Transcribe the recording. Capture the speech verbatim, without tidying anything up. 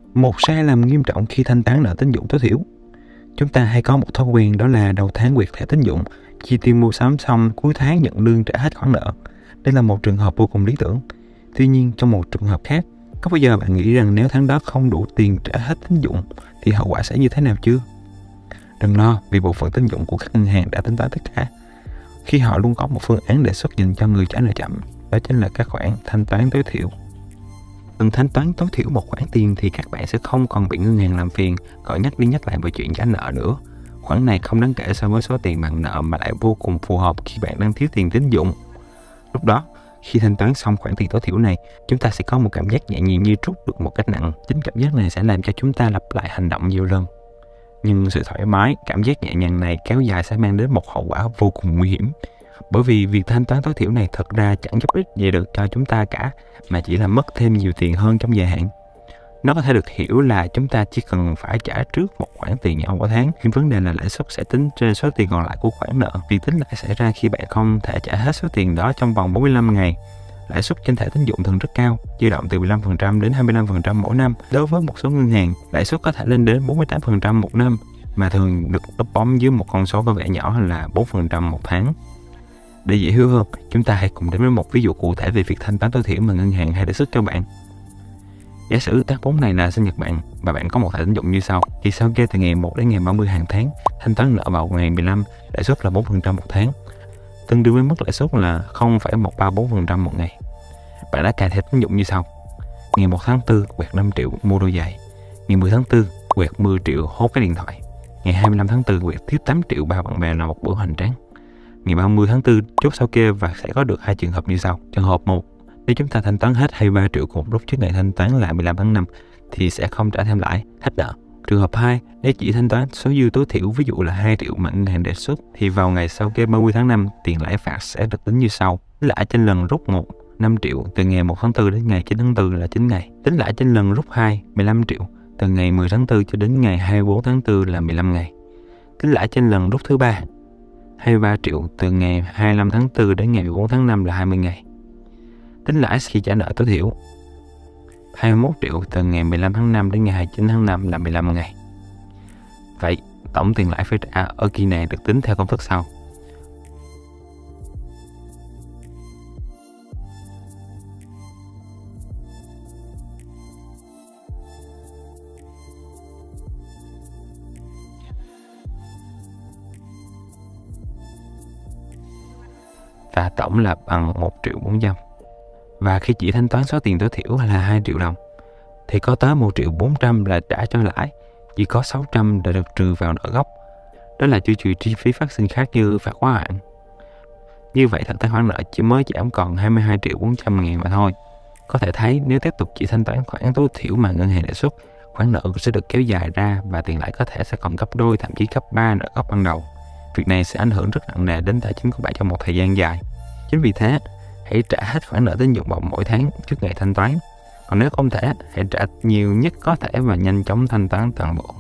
Một sai lầm nghiêm trọng khi thanh toán nợ tín dụng tối thiểu. Chúng ta hay có một thói quen đó là đầu tháng quẹt thẻ tín dụng, chi tiêu mua sắm xong cuối tháng nhận lương trả hết khoản nợ. Đây là một trường hợp vô cùng lý tưởng. Tuy nhiên, trong một trường hợp khác, có bao giờ bạn nghĩ rằng nếu tháng đó không đủ tiền trả hết tín dụng thì hậu quả sẽ như thế nào chưa? Đừng lo, vì bộ phận tín dụng của các ngân hàng đã tính toán tất cả. Khi họ luôn có một phương án đề xuất dành cho người trả nợ chậm, đó chính là các khoản thanh toán tối thiểu. Từng thanh toán tối thiểu một khoản tiền thì các bạn sẽ không còn bị ngân hàng làm phiền gọi nhắc đi nhắc lại về chuyện trả nợ nữa. Khoản này không đáng kể so với số tiền bạn nợ mà lại vô cùng phù hợp khi bạn đang thiếu tiền tín dụng. Lúc đó, khi thanh toán xong khoản tiền tối thiểu này, chúng ta sẽ có một cảm giác nhẹ nhàng như trút được một gánh nặng. Chính cảm giác này sẽ làm cho chúng ta lặp lại hành động nhiều lần. Nhưng sự thoải mái, cảm giác nhẹ nhàng này kéo dài sẽ mang đến một hậu quả vô cùng nguy hiểm. Bởi vì việc thanh toán tối thiểu này thật ra chẳng giúp ích gì được cho chúng ta cả, mà chỉ là mất thêm nhiều tiền hơn trong dài hạn. Nó có thể được hiểu là chúng ta chỉ cần phải trả trước một khoản tiền nhỏ mỗi tháng, nhưng vấn đề là lãi suất sẽ tính trên số tiền còn lại của khoản nợ. Việc tính lại xảy ra khi bạn không thể trả hết số tiền đó trong vòng bốn mươi lăm ngày. Lãi suất trên thẻ tín dụng thường rất cao, dao động từ mười lăm phần trăm đến hai mươi lăm phần trăm mỗi năm. Đối với một số ngân hàng, lãi suất có thể lên đến bốn mươi tám phần trăm một năm, mà thường được núp bóng dưới một con số có vẻ nhỏ là bốn phần trăm một tháng. Để dễ hiểu hơn, chúng ta hãy cùng đến với một ví dụ cụ thể về việc thanh toán tối thiểu mà ngân hàng hay đề xuất cho bạn. Giả sử tháng bốn này là sinh nhật bạn và bạn có một thẻ tín dụng như sau. Thì sao kê từ ngày một đến ngày ba mươi hàng tháng, thanh toán nợ vào ngày mười lăm, lãi suất là bốn phần trăm một tháng, tương đương với mức lãi suất là không phẩy một ba bốn phần trăm một ngày. Bạn đã cài thẻ tín dụng như sau. Ngày một tháng tư quẹt năm triệu mua đôi giày. Ngày mười tháng tư quẹt mười triệu hốt cái điện thoại. Ngày hai mươi lăm tháng tư quẹt tiếp tám triệu bao bạn bè là một bữa hoành tráng. Ngày ba mươi tháng tư chốt sao kê và sẽ có được hai trường hợp như sau. Trường hợp một, nếu chúng ta thanh toán hết hai mươi ba triệu cùng lúc trước ngày thanh toán là mười lăm tháng năm thì sẽ không trả thêm lãi, hết nợ. Trường hợp hai, nếu chỉ thanh toán số dư tối thiểu ví dụ là hai triệu mà ngân hàng đề xuất thì vào ngày sau kê ba mươi tháng năm tiền lãi phạt sẽ được tính như sau. Lãi trên lần rút một năm triệu từ ngày một tháng tư đến ngày chín tháng tư là chín ngày. Tính lãi trên lần rút hai mười lăm triệu từ ngày mười tháng tư cho đến ngày hai mươi tư tháng tư là mười lăm ngày. Tính lãi trên lần rút thứ ba hai mươi ba triệu từ ngày hai mươi lăm tháng tư đến ngày mười bốn tháng năm là hai mươi ngày. Tính lãi khi trả nợ tối thiểu hai mươi mốt triệu từ ngày mười lăm tháng năm đến ngày hai mươi chín tháng năm là mười lăm ngày. Vậy, tổng tiền lãi phải trả ở kỳ này được tính theo công thức sau. Và tổng là bằng một triệu bốn trăm. Và khi chỉ thanh toán số tiền tối thiểu là hai triệu đồng thì có tới một triệu bốn trăm là trả cho lãi, chỉ có sáu trăm đã được trừ vào nợ gốc. Đó là chưa trừ chi phí phát sinh khác như phạt quá hạn. Như vậy thật khoản nợ chỉ mới giảm còn hai mươi hai triệu bốn trăm ngàn mà thôi. Có thể thấy nếu tiếp tục chỉ thanh toán khoản tối thiểu mà ngân hàng đề xuất, khoản nợ sẽ được kéo dài ra và tiền lãi có thể sẽ còn gấp đôi, thậm chí gấp ba nợ gốc ban đầu. Việc này sẽ ảnh hưởng rất nặng nề đến tài chính của bạn trong một thời gian dài. Chính vì thế, hãy trả hết khoản nợ tín dụng vào mỗi tháng trước ngày thanh toán. Còn nếu không thể, hãy trả nhiều nhất có thể và nhanh chóng thanh toán toàn bộ.